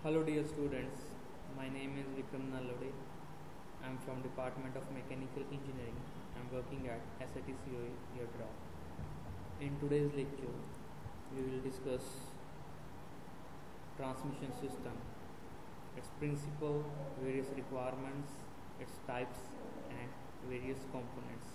Hello dear students, my name is Vikram Nalode. I am from Department of Mechanical Engineering. I am working at SATCOE Yadra. In today's lecture, we will discuss transmission system, its principle, various requirements, its types and various components.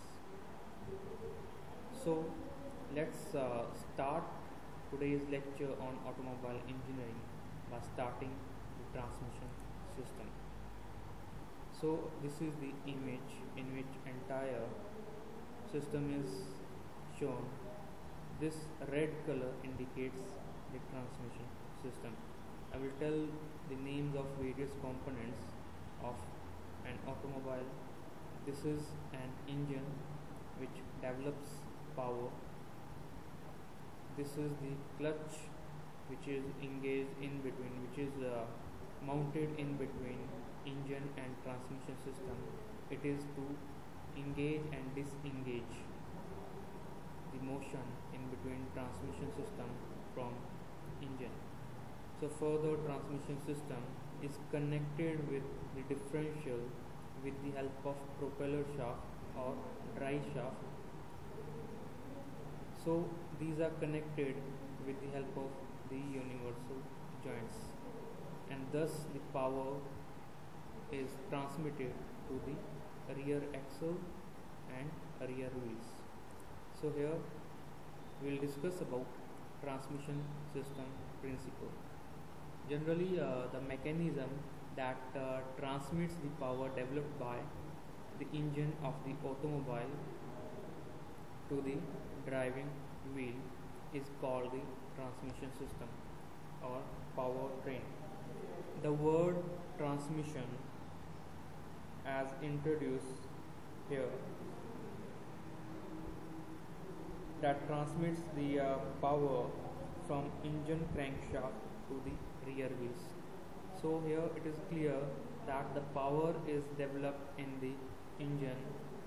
So let's start today's lecture on automobile engineering by starting the transmission system. So this is the image in which entire system is shown. This red color indicates the transmission system. I will tell the names of various components of an automobile. This is an engine which develops power. This is the clutch which is engaged in between, which is mounted in between engine and transmission system. It is to engage and disengage the motion in between transmission system from engine. So further, transmission system is connected with the differential with the help of propeller shaft or drive shaft. So these are connected with the help of the universal joints, and thus the power is transmitted to the rear axle and rear wheels. So here we will discuss about transmission system principle. Generally, the mechanism that transmits the power developed by the engine of the automobile to the driving wheel is called the transmission system or powertrain. The word transmission, as introduced here, that transmits the power from engine crankshaft to the rear wheels. So here it is clear that the power is developed in the engine,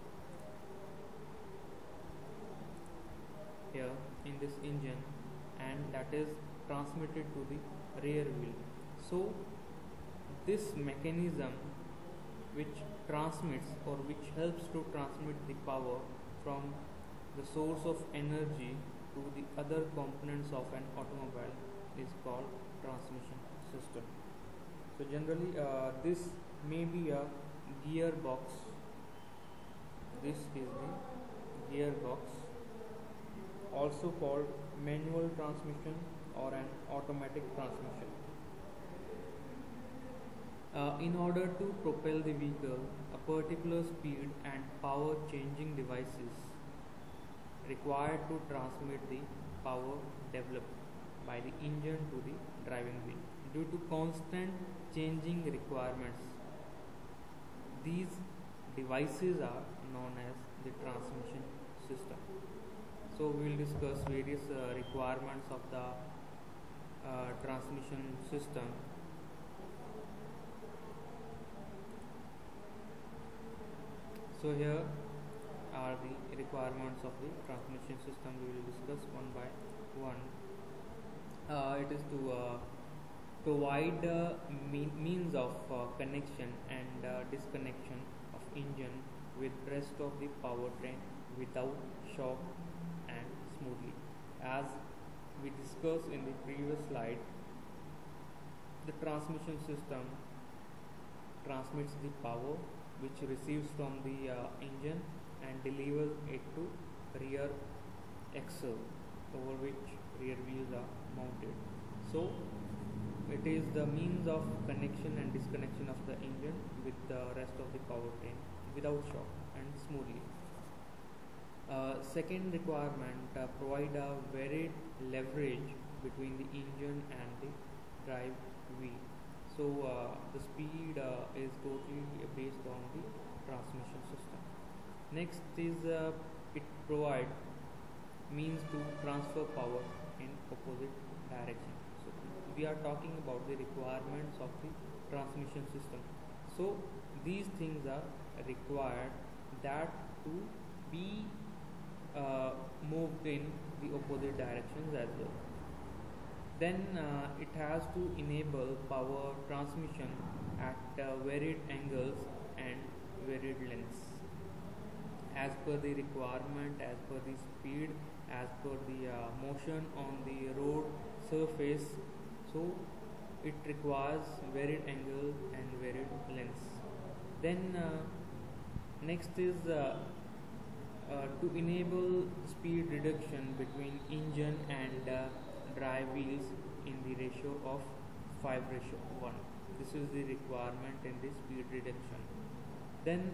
here in this engine, and that is transmitted to the rear wheel. So this mechanism which transmits or which helps to transmit the power from the source of energy to the other components of an automobile is called transmission system. So generally this may be a gearbox. This is the gearbox, also called manual transmission or an automatic transmission. In order to propel the vehicle, a particular speed and power changing devices required to transmit the power developed by the engine to the driving wheel. Due to constant changing requirements, these devices are known as the transmission system. So we will discuss various requirements of the transmission system. So here are the requirements of the transmission system. We will discuss one by one. It is to provide means of connection and disconnection of engine with rest of the powertrain without shock and smoothly. As we discussed in the previous slide, the transmission system transmits the power which receives from the engine and delivers it to rear axle, over which rear wheels are mounted. So it is the means of connection and disconnection of the engine with the rest of the powertrain without shock and smoothly. Second requirement, provide a varied leverage between the engine and the drive wheel. So the speed is totally based on the transmission system. Next is it provide means to transfer power in opposite direction. So we are talking about the requirements of the transmission system. So these things are required that to be moved in the opposite directions as well. Then it has to enable power transmission at varied angles and varied lengths as per the requirement, as per the speed, as per the motion on the road surface. So it requires varied angle and varied lengths. Then next is to enable speed reduction between engine and drive wheels in the ratio of 5:1. This is the requirement in the speed reduction. Then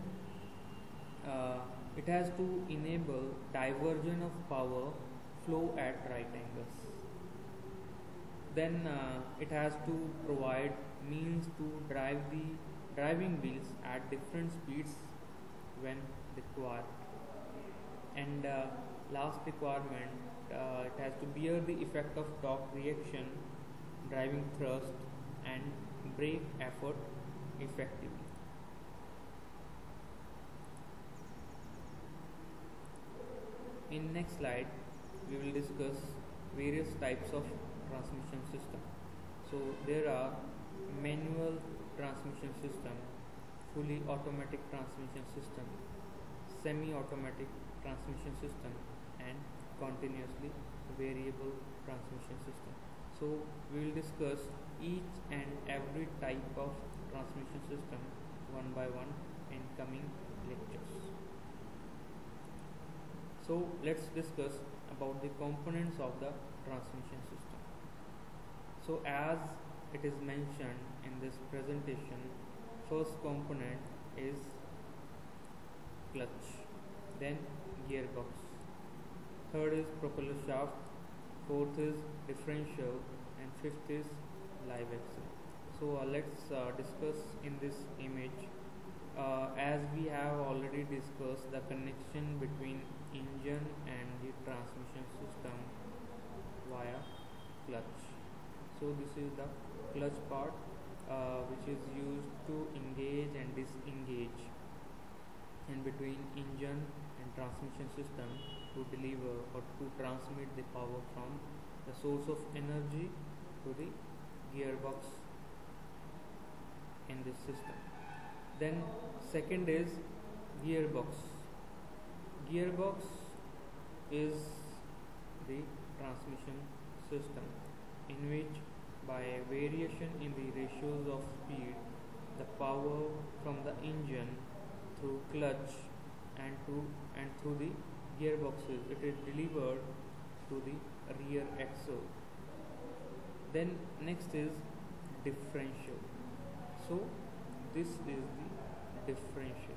it has to enable diversion of power flow at right angles. Then it has to provide means to drive the driving wheels at different speeds when required. And last requirement, it has to bear the effect of torque reaction, driving thrust and brake effort effectively. In next slide, we will discuss various types of transmission system. So there are manual transmission system, fully automatic transmission system, semi-automatic transmission system, and continuously variable transmission system. So we will discuss each and every type of transmission system one by one in coming lectures. So let's discuss about the components of the transmission system. So as it is mentioned in this presentation, first component is clutch, then gearbox, third is propeller shaft, fourth is differential, and fifth is live axle. So let's discuss in this image. As we have already discussed the connection between engine and the transmission system via clutch. So this is the clutch part which is used to engage and disengage in between engine and transmission system to deliver or to transmit the power from the source of energy to the gearbox in this system. Then second is gearbox. Gearbox is the transmission system in which by variation in the ratios of speed, the power from the engine through clutch and through the gearboxes, it is delivered to the rear axle. Then next is differential. So this is the differential.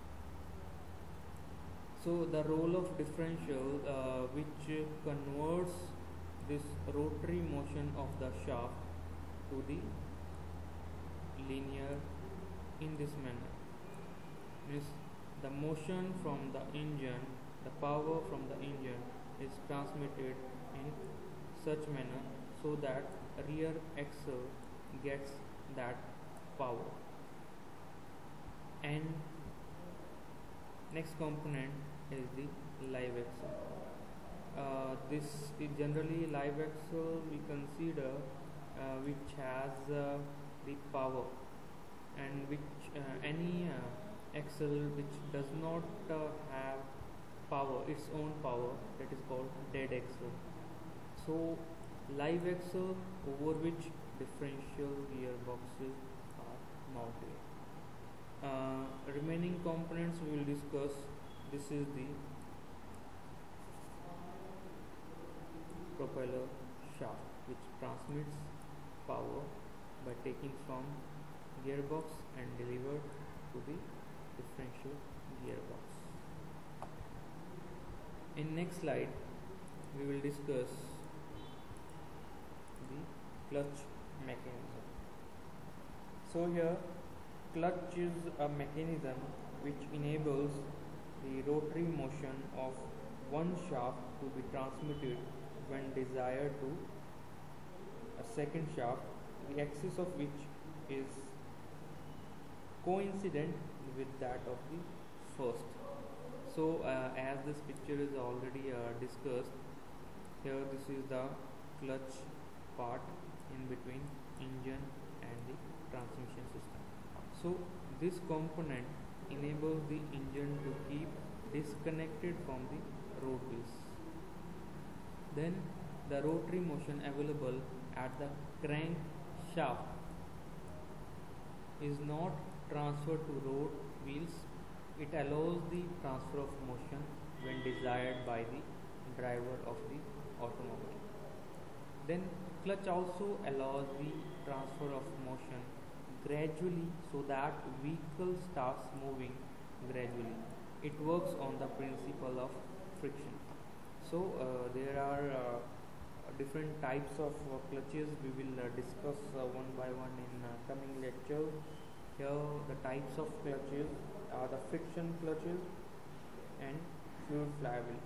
So the role of differential which converts this rotary motion of the shaft to the linear in this manner. Means the motion from the engine, the power from the engine is transmitted in such manner so that rear axle gets that power. And next component is the live axle. This is generally live axle we consider which has the power, and which any axle which does not have power, its own power, that is called dead axle. So live axle over which differential gearboxes are mounted. Remaining components we will discuss. This is the propeller shaft which transmits power by taking from gearbox and delivered to the differential gearbox. In next slide we will discuss the clutch mechanism. So here clutch is a mechanism which enables the rotary motion of one shaft to be transmitted when desired to a second shaft, the axis of which is coincident with that of the first. So as this picture is already discussed, here this is the clutch part in between engine and the transmission system. So this component enables the engine to keep disconnected from the road wheels. Then the rotary motion available at the crankshaft is not transferred to road wheels. It allows the transfer of motion when desired by the driver of the automobile. Then clutch also allows the transfer of motion gradually so that vehicle starts moving gradually. It works on the principle of friction. So there are different types of clutches. We will discuss one by one in coming lecture. Here the types of clutches are the friction clutches and fluid flywheel.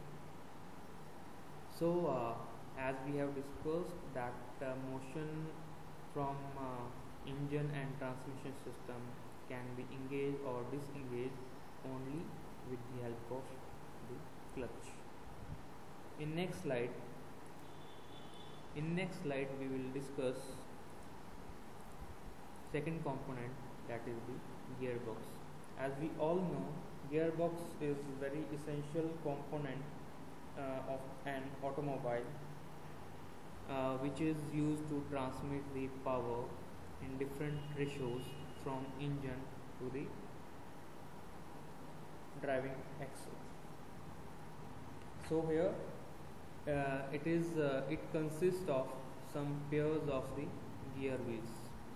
So as we have discussed that motion from engine and transmission system can be engaged or disengaged only with the help of the clutch. In next slide we will discuss second component, that is the gearbox. As we all know, gearbox is very essential component of an automobile, which is used to transmit the power in different ratios from engine to the driving axle. So here it consists of some pairs of the gear wheels.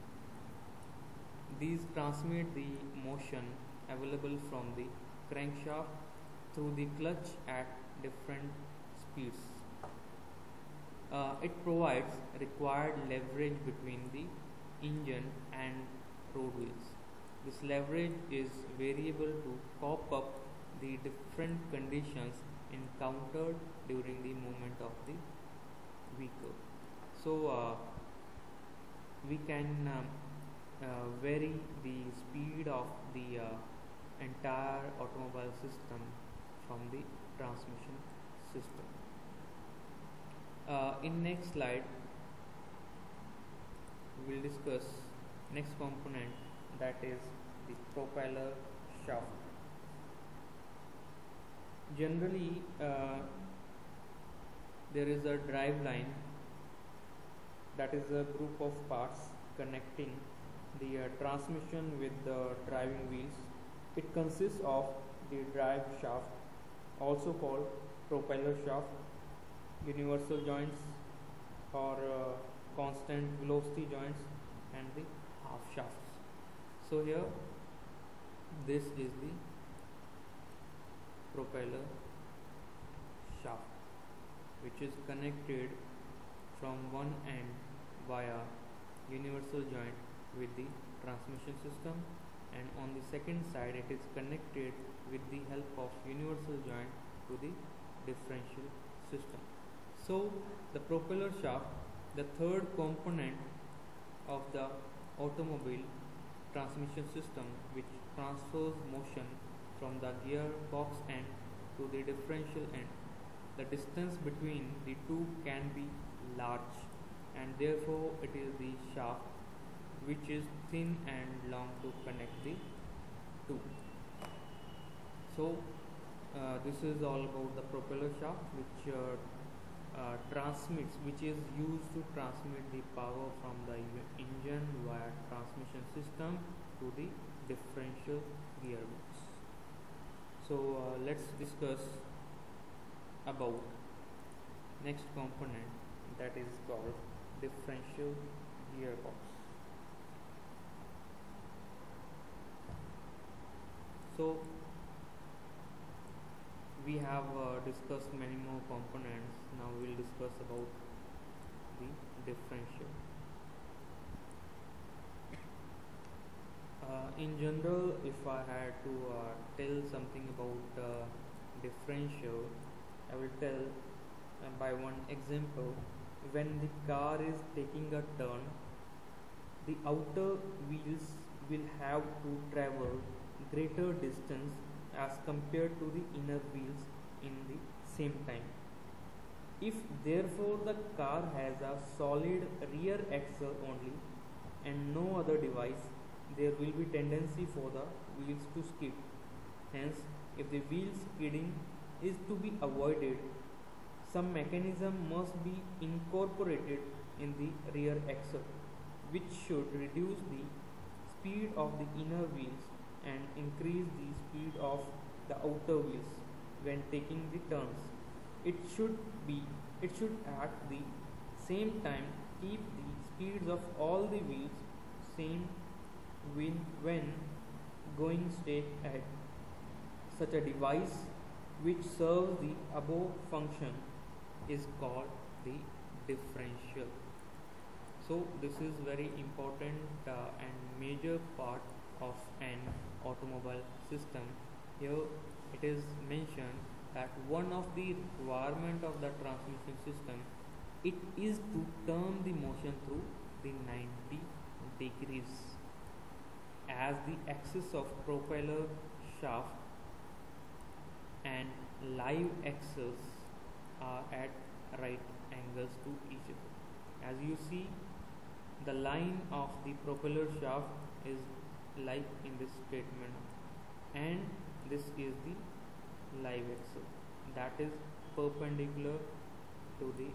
These transmit the motion available from the crankshaft through the clutch at different speeds. It provides required leverage between the engine and road wheels. This leverage is variable to cope up the different conditions encountered during the movement of the vehicle. So we can vary the speed of the entire automobile system from the transmission system. In next slide we will discuss next component, that is the propeller shaft. Generally there is a drive line, that is a group of parts connecting the transmission with the driving wheels. It consists of the drive shaft, also called propeller shaft, universal joints or constant velocity joints, and the half shafts. So here this is the propeller shaft, which is connected from one end via universal joint with the transmission system, and on the second side it is connected with the help of universal joint to the differential system. So the propeller shaft, the third component of the automobile transmission system, which transfers motion from the gearbox end to the differential end. The distance between the two can be large, and therefore it is the shaft which is thin and long to connect the two. So this is all about the propeller shaft, which which is used to transmit the power from the engine via transmission system to the differential gearbox. So let's discuss about next component, that is called differential gearbox. So we have discussed many more components. Now we will discuss about the differential. In general, if I had to tell something about differential, I will tell by one example. When the car is taking a turn, the outer wheels will have to travel greater distance as compared to the inner wheels in the same time. If therefore the car has a solid rear axle only and no other device, there will be tendency for the wheels to skid. Hence, if the wheel skidding is to be avoided, some mechanism must be incorporated in the rear axle, which should reduce the speed of the inner wheels and increase the speed of the outer wheels when taking the turns. It should be it should at the same time keep the speeds of all the wheels same when going straight ahead. Such a device which serves the above function is called the differential. So this is very important and major part of an automobile system. Here it is mentioned that one of the requirement of the transmission system, it is to turn the motion through the 90 degrees, as the axis of propeller shaft and live axles are at right angles to each other. As you see, the line of the propeller shaft is like in this statement, and this is the live axle that is perpendicular to the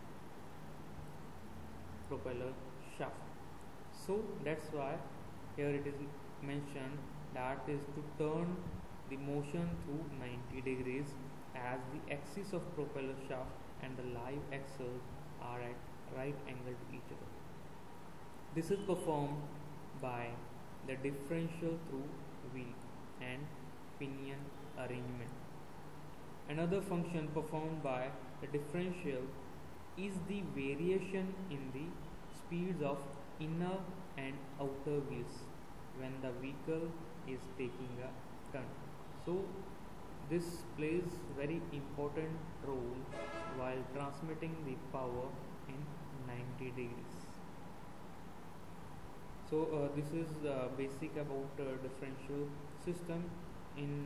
propeller shaft. So that's why here it is mentioned that is to turn the motion through 90 degrees, as the axis of propeller shaft and the live axle are at right angle to each other. This is performed by the differential through wheel and pinion arrangement. Another function performed by the differential is the variation in the speeds of inner and outer wheels when the vehicle is taking a turn. So this plays very important role while transmitting the power in 90 degrees. So this is basic about differential system. In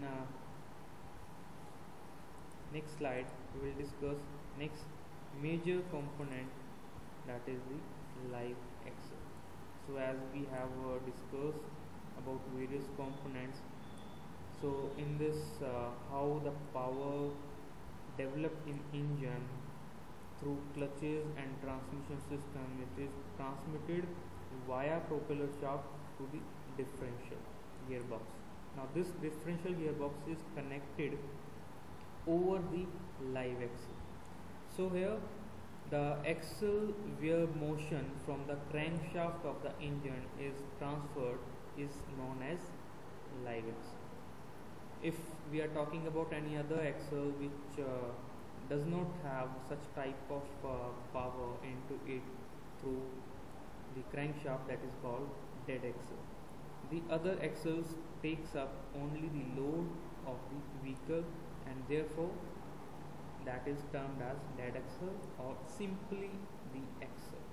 next slide we will discuss next major component, that is the live axle. So as we have discussed about various components, so in this how the power developed in engine through clutches and transmission system, it is transmitted via propeller shaft to the differential gearbox. Now this differential gearbox is connected over the live axle. So here the axle where motion from the crankshaft of the engine is transferred is known as live axle. If we are talking about any other axle which does not have such type of power into it through the crankshaft, that is called dead axle. The other axles takes up only the load of the vehicle, and therefore that is termed as dead axle or simply the axle.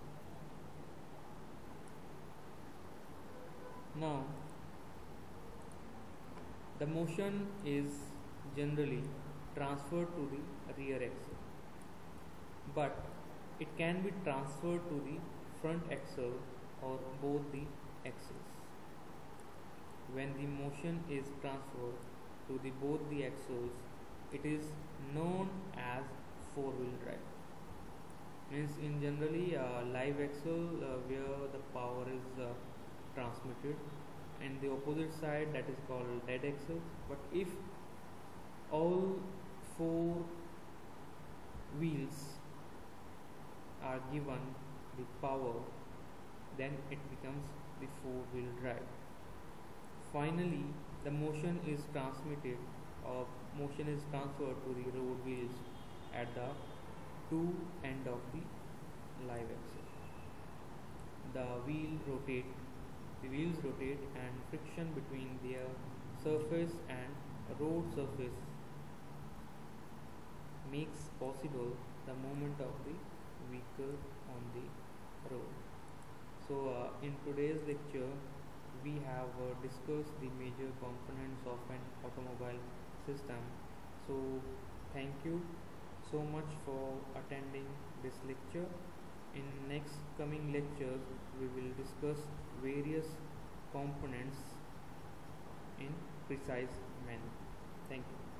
Now the motion is generally transferred to the rear axle, but it can be transferred to the front axle or both the axles. When the motion is transferred to the both the axles, it is known as four-wheel drive. Means in generally live axle where the power is transmitted, and the opposite side that is called dead axle. But if all four wheels are given the power, then it becomes the four-wheel drive. Finally, the motion is transmitted or motion is transferred to the road wheels at the two end of the live axle. The wheels rotate and friction between their surface and road surface makes possible the movement of the vehicle on the road. So in today's lecture we have discussed the major components of an automobile system. So thank you so much for attending this lecture. In next coming lectures, we will discuss various components in precise manner. Thank you.